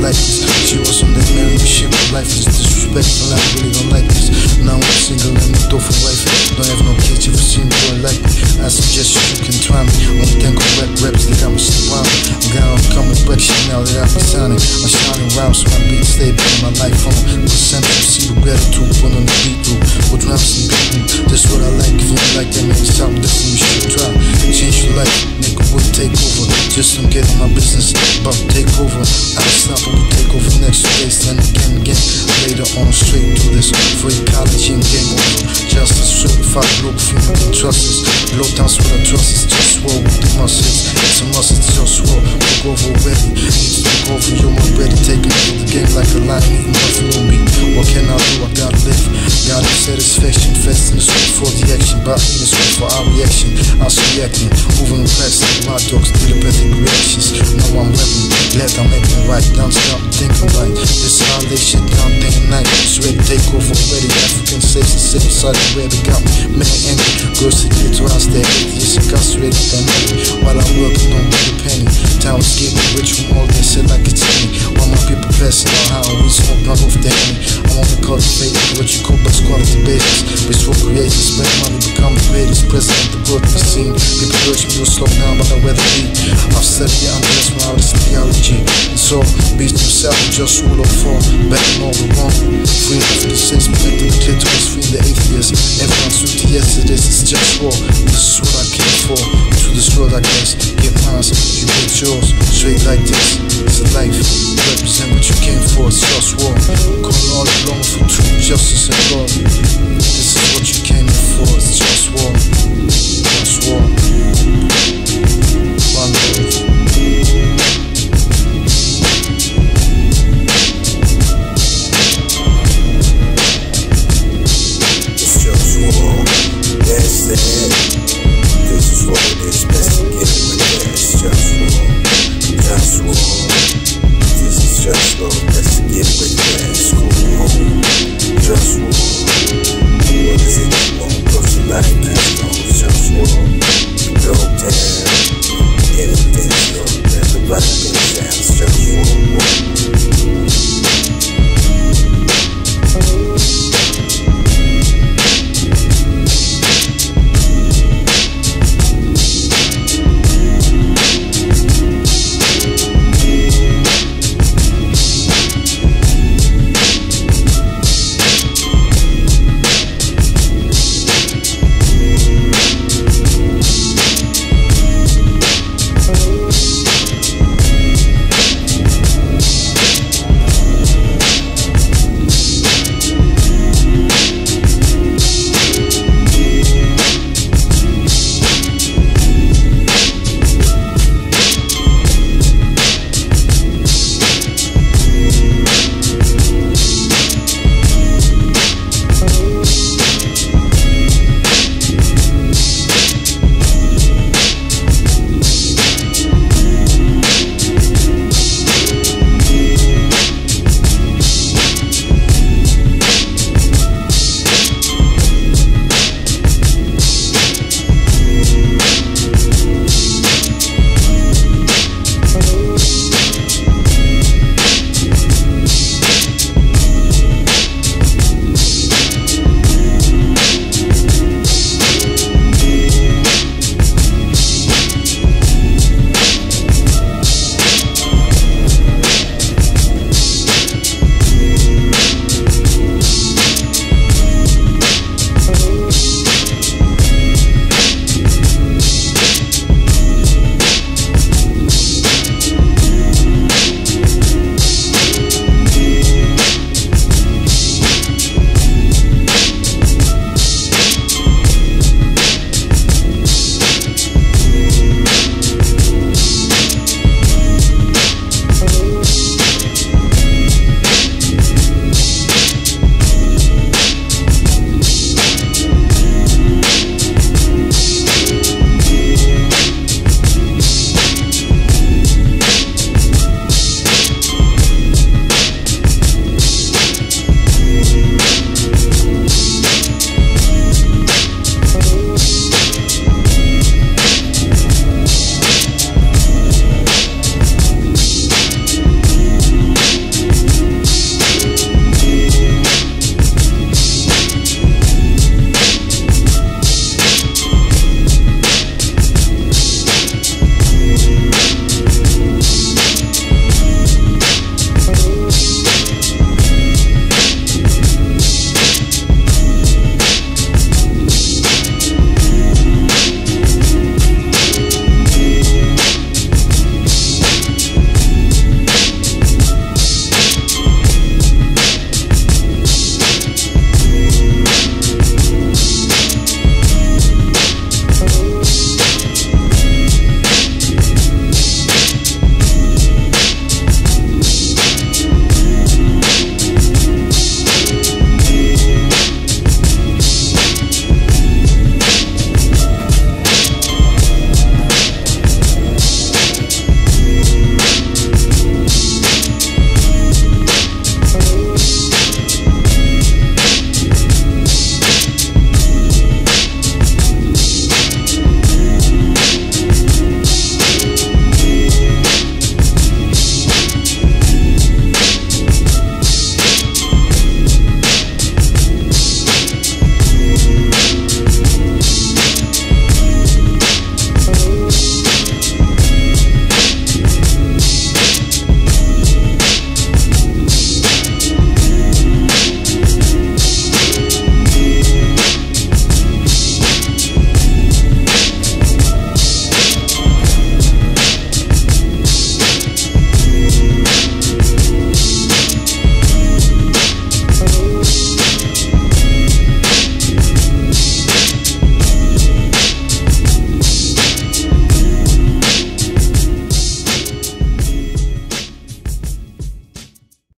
like this. She was on that married shit, my life is disrespectful, I really don't like this. Now I'm single and I'm door for wife. Don't have no kids, if you see me doing like me, I suggest you can try me. On think of rap raps, they got me surrounded. I'm coming back, shit now that I've been signing. I'm shining rhymes, so my beat stay putting my life on. Percent you see the gratitude, put on the beat through. With drums and beating, that's what I like. If you don't like that, man, stop listening, you should try. Change your life, make a would take over. Just don't get in my business, but take over. I'll stop and we'll take over next place, then again. Later on, straight to this free ecology and game over. Justice, certified GLOBALFIRM, you can trust us. Low downs with our trust is JustWar with the muscles. It's a must, it's JustWar. Look over already, need to look over you already. Taking over the game like a lion, eating nothing on me. What can I do? I gotta live. Gotta satisfaction, fasting is good for the action, but it's good for our reaction. I was reacting, moving the press like my dogs, telepathic reactions. Now I'm rapping, glad I'm making it right. Don't stop thinking right. This how they shit down day and night. Straight take over already. African states the same side where they got me. Man angry, girls to get to us, they're atheists incarcerated their money. While I'm working on the penny, town is getting rich from all they said like it's me. While my people passing on how we smoke not off the enemy. I want to cultivate what you call best quality basis. Peaceful creators, spend money, become the greatest president the world has seen. People urge me to slow down, but I weather be. I've studied the Unconditional theology. And so, beast himself, just rule of form, backing all the wrong. Free of the sins, protecting the clitoris, freeing the atheists. Everyone's with yes, it is, it's just war. This is what I came for. To this world, I guess. Get mine, you get yours. Straight like this, it's a life. Represent what you came for, it's just war. Calling all along for truth, justice, and love. This is what you came in for, it's just war. Just war.